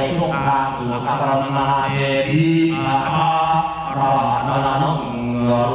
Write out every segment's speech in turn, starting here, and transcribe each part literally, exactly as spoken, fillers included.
สงฆ์เสือกรณาเทรีอาภารานานังโร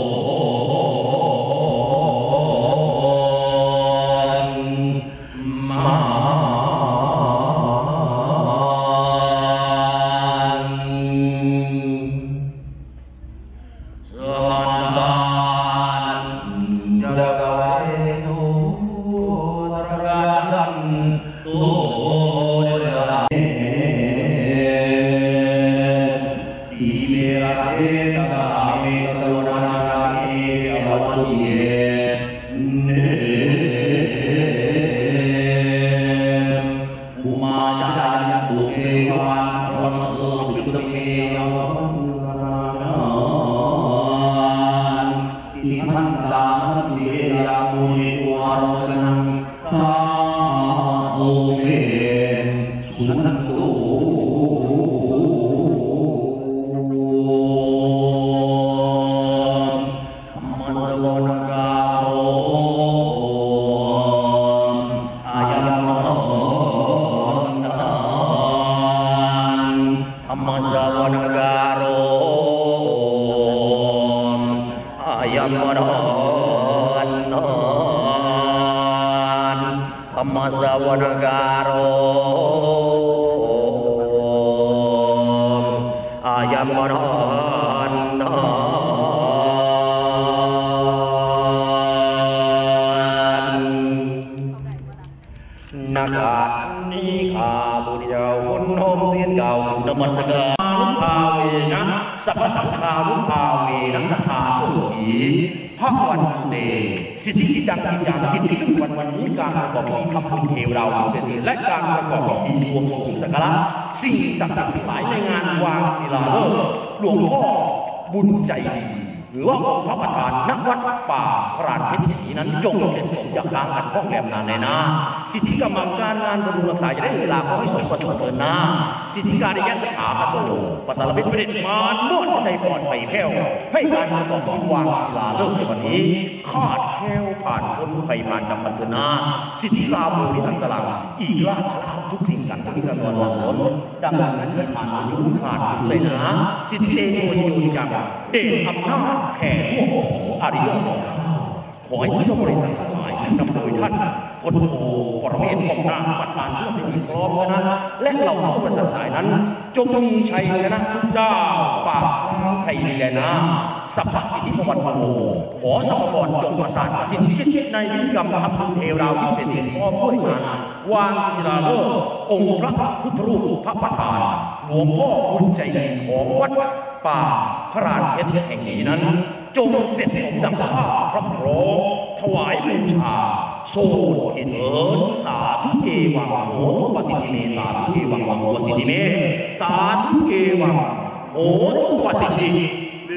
สิทธิกิจการกิจการกิจซึ่งวันวันนี้การประกอบพิธีทำบุญเทวเราและการประกอบพิธีบวงสรวงสักการะสิ่งศักดิ์สิทธิ์หลายในงานวางศิลาฤกษ์หลวงพ่อบุญใจดีหรือว่าองค์พระประธานณวัดป่าพระราชทินีนั้นจงเสร็จสมจากการขัดข้องแรมนานในนาสิทธิกรรมการงานบำรุงรักษาจะได้เวลาขอให้สมประสงค์เถิดนาสิทธิการได้ยันถาประตูภาษาละพิษประเด็นมารนวดในปอดไปแผ่วให้การประกอบพิธีวางศิลาฤกษ์ในวันนี้ขาดแคล้วผ่านพ้นภัยมารดำบันเถิดนาสิทธิราบูริอันตรังอีกราชราทุกสิ่งสัตว์ที่กระนวนหลังล้นดังนั้นที่ผ่านมายุ่งขาดสุดเลยนะสิทธิเดชโชยโยจังเดชอำนาจแผ่ทั่วอริยมรรคขอให้พุทธบริษัทสลายซึ่งนำโดยท่านพลโทปรเมศของนางประธานเพื่อเป็นพร้อมกันนะและเราผู้ประสานสายนั้นจงมีชัยชนะทุกด้าวปากไทยลีแลนะสัพพสิทธิพวันพโมขอสัพพรจงประสานสิทธิคิดในวิกรรมทำบุญเทวราที่เป็นพร้อมด้วยงานวางศิลาฤกษ์องค์พระพุทธรูปพระประธานหลวงพ่อบุญใจดีของวัดป่าพระราชเพชรแห่งนี้นั้นจงเสร็จสมดังข้าพระพร้อมถวายบูชาโซนเถิดสาธุเอวังโหตุปสิทธิเมสาธุเอวังโหตุปสิทธิเมสาธุเอวังโหตุปสิทธิเม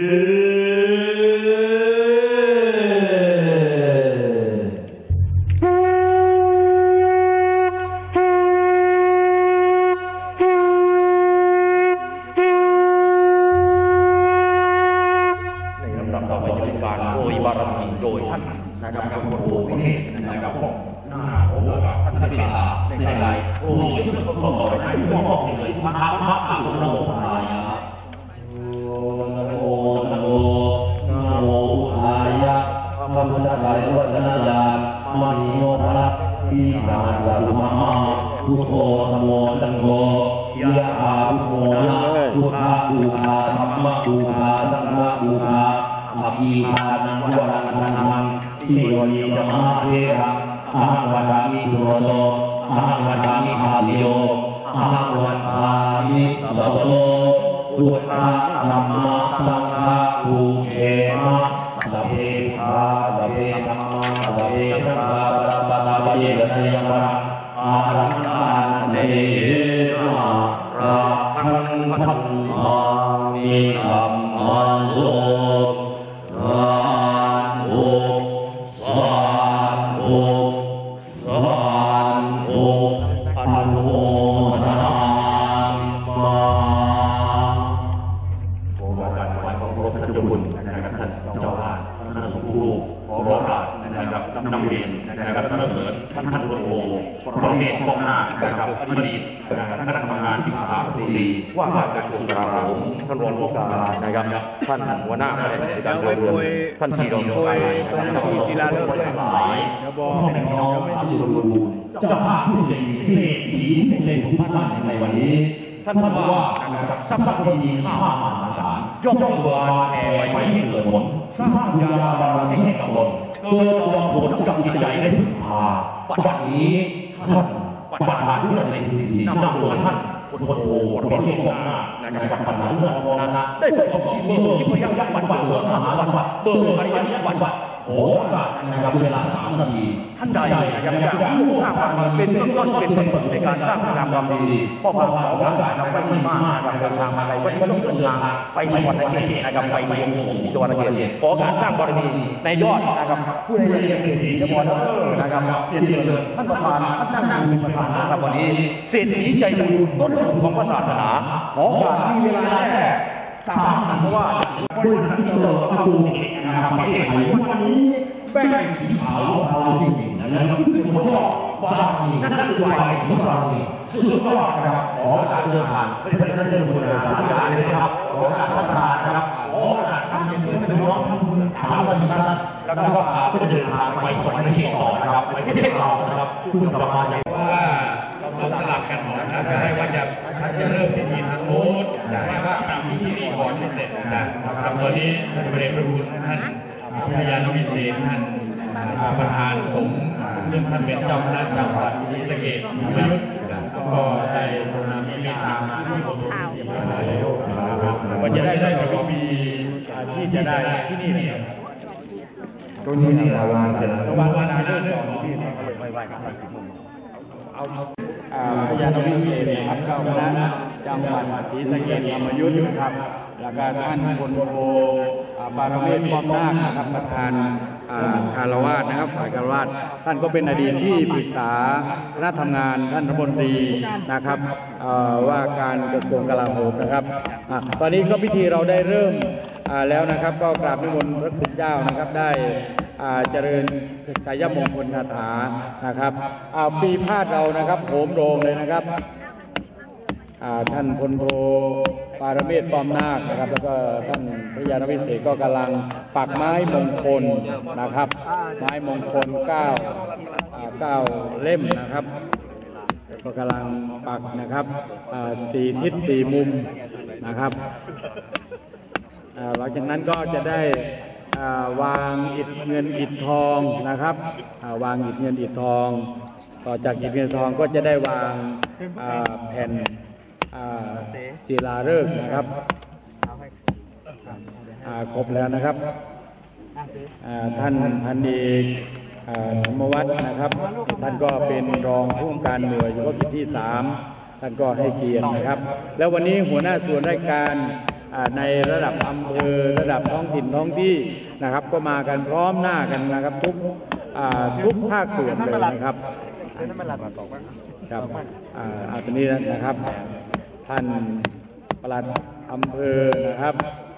โดยท่านนะครับพลโทวิเทศนะครับผมหน้าโอกาสท่านพิชาในหลายๆโอ้ยก็ขอให้พ่อพ่อเลยพระพระพระพุทธโลกอะไรนะโอ้นะโมนะโมอายะพระพุทธไตรวัฒนญาณมณีโยภะสีสาสะสุมาพุทโธนะโมสังโฆยะถาพุทโธนะพุทธะภูคาธรรมะภูคาสังฆะภูคาอภิธานังวรังธนังสิโยนิจมหาเทระอะหังวัฏามิตุโรโตอะหังวัฏามิภาลิโยอะหังวัฏามิสัพโตพุทธะธัมมะสังฆะภูเชนะสัพเพธาสัพเพธัมมาสัพเพธัมมาปะปะตาปะเยกะเนยังวะอารังกาเนนะราคังธัมมามิธัมมังโสทเจ้าว่าคณะสงฆ์ผู้ขอร้องการนะครับนำเรียนนะครับสรรเสริญท่านท่านโทประเมศกองหน้านะครับอดีตคณะทำงานที่ปรึกษารัฐมนตรีว่าการกระทรวงกลาโหมท่านรองผู้การนะครับท่านหัวหน้าแผนกการเมืองท่านธีรพงศ์ชัยท่านผู้ศิลาฤกษ์ทั้งหลายพ่อแม่น้องสาธุชนบุญเจ้าภาพผู้ใจดีเศรษฐีเป็นเลขุนพันธ์ในวันนี้ท่านว่าทรัพย์ดีข้ามหาศาลย่อมต้องบานแผ่ไปให้เกิดผลสร้างยาบารมีให้กับตนเกิดรองผลกับจิตใจได้พึ่งพาปัจจุบันนี้ท่านประธานผู้ดำเนินคดีนำโดยท่านคนโทรถเมล์กองหน้านะครับประธานเรื่องของนั้นได้พบกับที่เบอร์ที่พยัคฆ์วัดวัดเบอร์มหาวัดวัดเบอร์อริยวัดวัดโอ้กัดนะครับเวลาสามนาทีท่านใดนะครับอยากร่วมสร้างความเป็นเบื้องต้นเป็นต้นในการสร้างคุณงามความดีพ่อพาขอประกาศนำไปที่มากนะครับเดินทางมาไกลวันนี้ต้องเดินทางไปสวรรค์เขตนะครับไปบวงสรวงที่สวรรค์เขตขอการสร้างบารมีในยอดนะครับผู้ใดเรียนเกษีจะพอนะครับเรียนเชิญท่านประธานท่านนั่งเป็นประธานนะครับวันนี้เศรษฐีใจบุญต้นทุนของศาสนาขอการมีเวลาแค่สามวันเพราะว่าบริษัทที่เราเอาตัวเองนะครับประเทศไทยวันนี้แบ่งสีขาวเอาสีนะครับคือหัวข้อบารมีนั่นคือวายสีบารมีสุดยอดนะครับขอการเดินทางเป็นประธานเดินทางสาธารณะเลยนะครับขอการประธานนะครับขอการทำเป็นเพื่อนเป็นน้องทำสามวันนั้นแล้วก็พาเพื่อเดินทางไปสวรรค์เขตต่อนะครับไปประเทศเรานะครับคุณกำลังใจว่าเราสลับกันหมดนะไม่ใช่ว่าจะท่านจะเริ่มพิธีทางโน้นแต่ว่าทำพิธีนี้ก่อนเสร็จนะครับตอนนี้ท่านประธานประธานท่านพญานวิเศษท่านประธานสงฆ์เรื่องท่านเป็นเจ้าคณะจังหวัดศรีสะเกษประยุทธ์ก็ได้กรุณาเมตตามาที่ผมมันจะได้ได้ก็มีที่จะได้ที่นี่เนี่ยตรงนี้เราวางเสร็จวางวางเรื่องของที่ไปไหว้กันเอาพญานวิเศษครับเจ้าคณะจังหวัดศรีสะเกษธรรมยุทธ์ครับแล้วก็ท่านพลโทปารเมศป้อมนาคนะครับประธานคารวาสนะครับฝ่ายคารวาสท่านก็เป็นอดีตที่ปรึกษาคณะทำงานท่านรัฐมนตรีนะครับว่าการกระทรวงกลาโหมนะครับตอนนี้ก็พิธีเราได้เริ่มแล้วนะครับก็กราบนิมนต์พระคุณเจ้านะครับได้เจริญชัยมงคลคาถานะครับปีพาดเรานะครับโหมโรงเลยนะครับท่านพลโทปารเมศป้อมนาคนะครับแล้วก็ท่านพญานวิเศษก็กำลังปักไม้มงคลนะครับไม้มงคลเก้าเก้าเล่มนะครับก็กำลังปักนะครับสี่ทิศสี่มุมนะครับหลังจากนั้นก็จะได้วางอิฐเงินอิฐทองนะครับวางอิฐเงินอิฐทองต่อจากอิฐเงินทองก็จะได้วางแผ่นศิลาฤกษ์นะครับครบแล้วนะครับท่านพันเอกธรรมวัฒน์นะครับท่านก็เป็นรองผู้ว่าการหน่วยเฉพาะกิจที่สามท่านก็ให้เกียรตินะครับแล้ววันนี้หัวหน้าส่วนราชการในระดับอำเภอระดับท้องถิ่นท้องที่นะครับก็มากันพร้อมหน้ากันนะครับทุกทุกภาคส่วนเลยนะครับครับอ่าตอนนี้นะครับท่านปลัดอำเภอนะครับ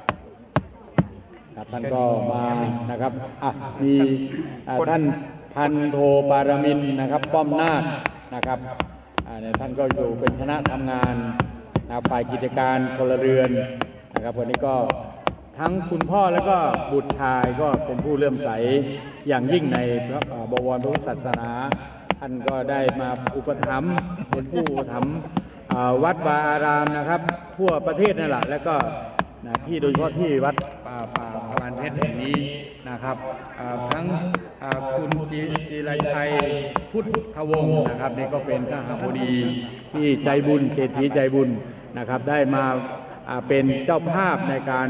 ท่านก็มานะครับอ่ะมีท่านพันโทปารมินนะครับป้อมนาคนะครับท่านก็อยู่เป็นคณะทำงานฝ่ายกิจการพลเรือนนะครับวันนี้ก็ทั้งคุณพ่อแล้วก็บุตรชายก็เป็นผู้เลื่อมใสอย่างยิ่งในพระบวรพระพุทธศาสนาท่านก็ได้มาอุปถัมภ์เป็นผู้อุปถัมภ์วัดวาอารามนะครับทั่วประเทศนั่นแหละแล้วก็ที่โดยเฉพาะที่วัดป่าป่าพรานเพชรแห่งนี้นะครับทั้งคุณจีไรไทยพุทธวงศ์นะครับนี่ก็เป็นข้าราชการที่ใจบุญเศรษฐีใจบุญนะครับได้มาเป็นเจ้าภาพในการ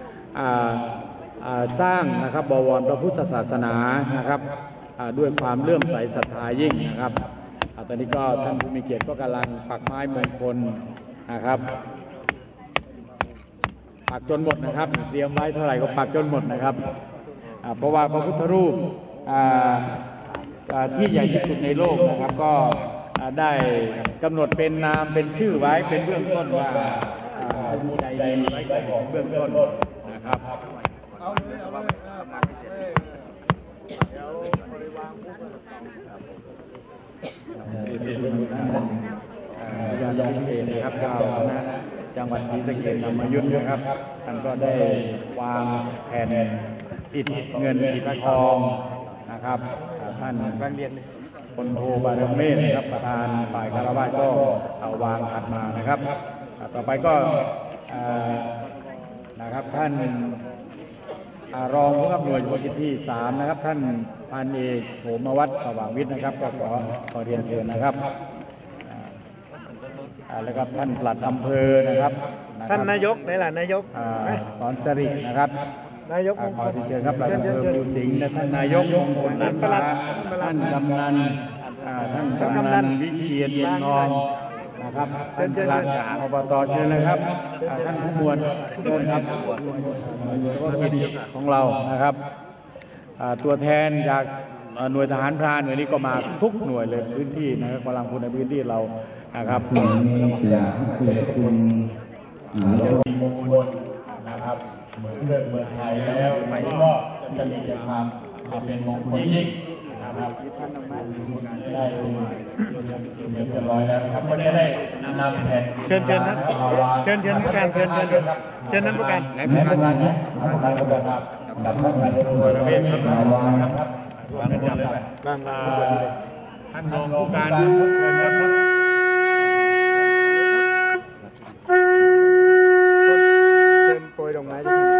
สร้างนะครับบวรพระพุทธศาสนานะครับด้วยความเลื่อมใสศรัทธายิ่งนะครับตอนนี้ก็ท่านผู้มีเกียรติก็กำลังปักไม้มงคลนะครับปักจนหมดนะครับเตรียมไว้เท่าไหร่ก็ปักจนหมดนะครับเพราะว่าพระพุทธรูปที่ใหญ่ที่สุดในโลกนะครับก็ได้กำหนดเป็นนามเป็นชื่อไว้เป็นเบื้องต้นว่าผู้ใดดีไว้ก่อนเบื้องต้นนะครับพระยาพิเศษนะครับเจ้าคณะจังหวัดศรีสะเกษธรรมยุทธ์นะครับท่านก็ได้วางแผ่นอิฐเงินอิฐทองนะครับท่านพลโทบารมีนะครับประธานฝ่ายคารวะก็เอาวางถัดมานะครับต่อไปก็นะครับท่านรองผู้กำกับหน่วยเฉพาะกิจที่สามนะครับท่านพันเอกโฉมวัฒน์สว่างวิทย์นะครับก็ขอขอเรียนเชิญนะครับแล้วก็ท่านปลัดอำเภอนะครับท่านนายกไหนล่ะนายกสอนสรินะครับนายกขอเชิญครับปลัดอำเภอภูสิงห์และท่านนายกมงคลนันทาท่านกำนันท่านกำนันวิเชียรเย็นทองนะครับท่านประธานอบตเชิญเลยครับท่านผู้หมวดเชิญครับธุรกิจของเรานะครับตัวแทนจากหน่วยทหารพรานหน่วยนี้ก็มาทุกหน่วยเลยพื้นที่นะครับกำลังพลในพื้นที่เรานะครับหน่วยนี้จะเกิดคุณมงคลนะครับเหมือนเรื่องเมืองไทยแล้วไม่ก็จะมีความเป็นมงคลยิ่งนะครับได้เรียบร้อยแล้วครับก็ได้ได้นำแผ่นเชิญเชิญนะเชิญเชิญผู้การเชิญเชิญเชิญนั้นผู้การไหนผู้การนะผู้การผู้การครับกับท่านนายกบริเวณครับวางครับวางกันเลยไปท่านรองผู้การเชิญครับโปรยดอกไม้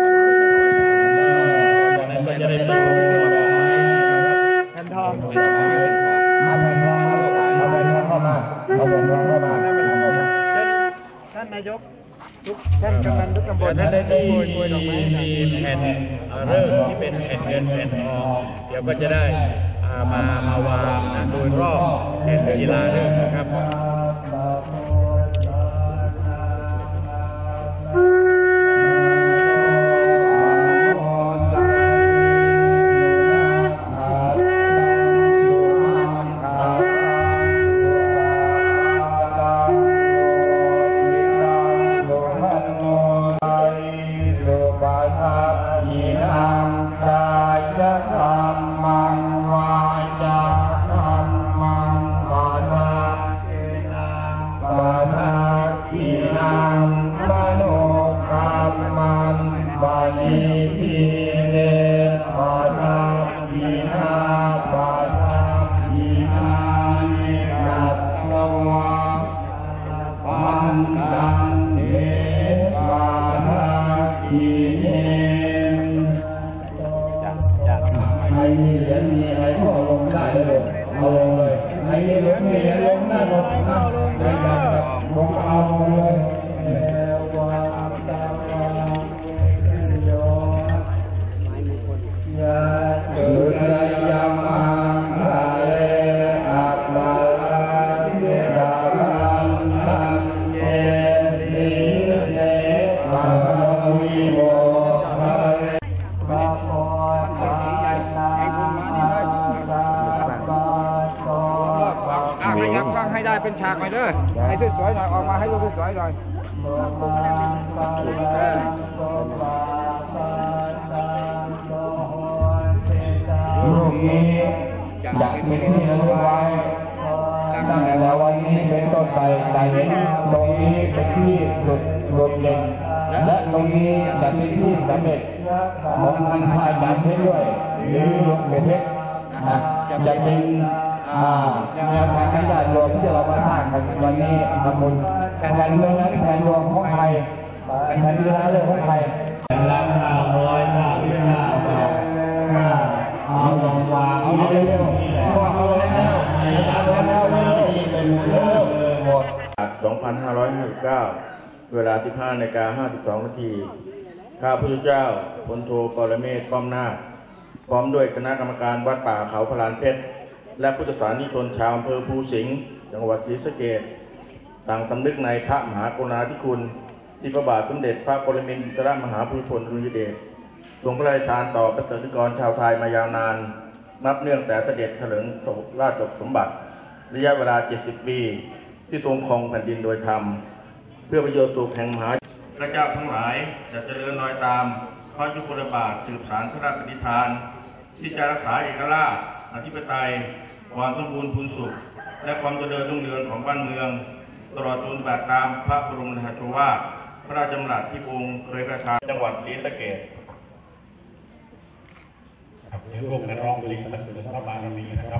จะได้เป็นแผ่นทองเอาแผ่นทองเอาแผ่นทองเข้ามาเอาแผ่นทองเข้ามาท่านนายกทุกท่านกำนันทุกตำบลท่านได้ที่มีแผ่นเริ่มที่เป็นแผ่นเงินแผ่นทองเดี๋ยวก็จะได้มามาวางโดยรอบแผ่นกีฬาเริ่มนะครับให้ได้เป็นฉากไปเด้อให้สวยๆหน่อยออกมาให้ดูสวยๆหน่อยรูปนี้จะเป็นที่ระลึกไว้ตั้งแต่วันนี้เป็นต้นไปแต่เห็นตรงนี้เป็นที่หลุดรวมเย็นและตรงนี้จะเป็นที่สำเร็จของท่านพระอาจารย์เพชรด้วยหรือหลวงเพชรจะเป็นแนวทางการจัดรวมที่เรามาสร้างกันวันนี้ทำบุญแผ่นเมืองนั้นแผ่นรวมของไทยแผ่นกีฬาเรื่องของไทยราคาร้อยห้าสิบห้าบาทเอาลงวางเอาเร็วๆวางเอาแล้วเอาแล้วนี่เป็นเรื่องหมดสองพันห้าร้อยห้าสิบเก้าเวลาสิบห้านาฬิกาห้าสิบสองนาทีข้าพระเจ้าพลโทปรเมศป้อมนาคพร้อมด้วยคณะกรรมการวัดป่าเขาพลานเพชรและพุทธศาสนิกชนชาวอำเภอภูสิงห์จังหวัดศรีสะเกษต่างสำนึกในพระมหากรุณาธิคุณที่พระบาทสมเด็จพระปรมินทรมหาภูมิพลอดุลยเดชทรงพระราชทานต่อเกษตรกรชาวไทยมายาวนานนับเนื่องแต่เสด็จเถลิงราชสมบัติระยะเวลาเจ็ดสิบปีที่ทรงครองแผ่นดินโดยธรรมเพื่อประโยชน์สุขแห่งมหาพระเจ้าทั้งหลายจะเจริญรอยตามพระยุคลบาทสืบสานพระราชปณิธานที่จะรักษาเอกราชอธิปไตยความสมบูรณ์พูนสุขและความเจริญรุ่งเรืองของบ้านเมืองตลอดจนปฏิบัติตามพระบรมราชโองวาทพระราชดำรัสที่พระองค์เคยประทานจังหวัดศรีสะเกษครับเดี๋ยวร่วมกันร้องเพลงสรรเสริญพระบารมีนะครับ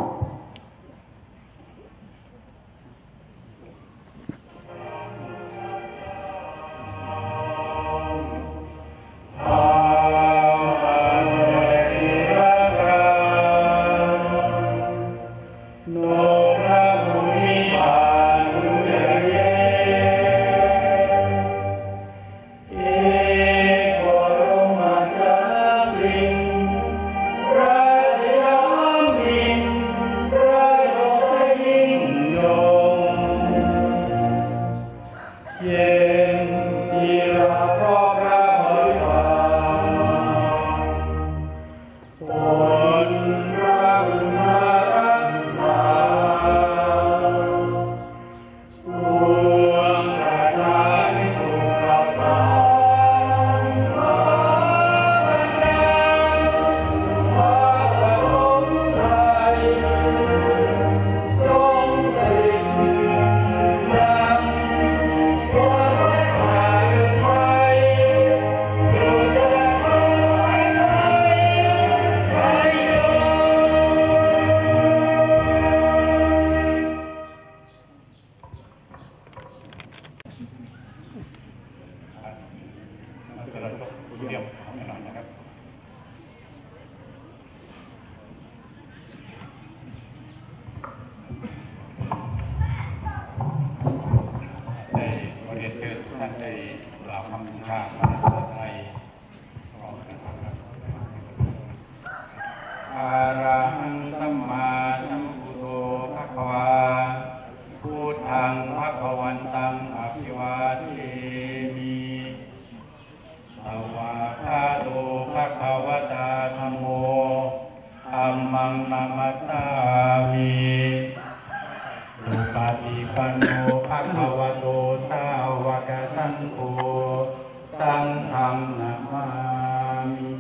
อะระหังสัมมาสัมพุทโธภะคะวาพุทธังภะคะวันตังอภิวาเทมิสวากขาโตภะคะวตาธัมโมธัมมังนัมมัสสามิสุปฏิปันโนภะคะวะโตสาวกสังโฆสังฆังนะมามิ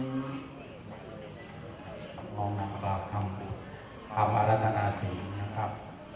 มองนักกล่าวทำทำอาราธนาศีลนะครับ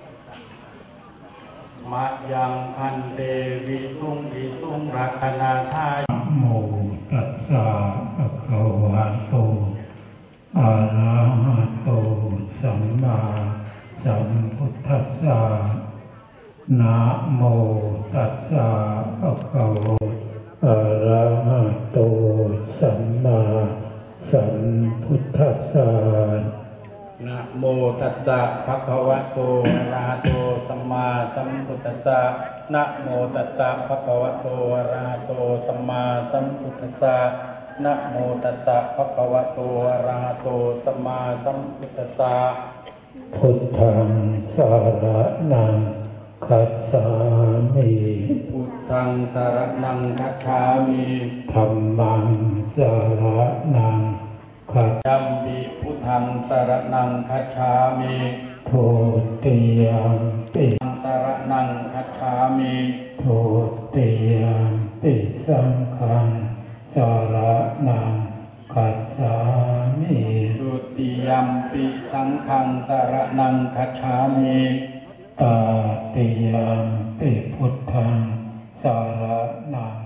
มะยังพันเตวิสุงวิสุงรักนาทายโมตัสสะภะคะวะโตอะระหะโตสัมมาสัมพุทธัสสะนะโมตัสสะภะคะวะอะระหะโตสัมมาสัมพุทธัสสะนะโมตัสสะภะคะวะโตอะระหะโตสัมมาสัมพุทธัสสะนะโมตัสสะภะคะวะโตอะระหะโตสัมมาสัมพุทธัสสะนะโมตัสสะภะคะวะโตอะระหะโตสัมมาสัมพุทธัสสะพุทธังสารนังคัจฉามิพุทธังสารนังคัจฉามิธัมมังสารนังคัจฉามิพุทธังสารนังคัจฉามิทุติยมปิสารนังคัจฉามิทุติยมปิสังฆังสารนังคัจฉามิทุติยมปิสังฆังสารนังคัจฉามิตาติยมปิพุทธังสารนัง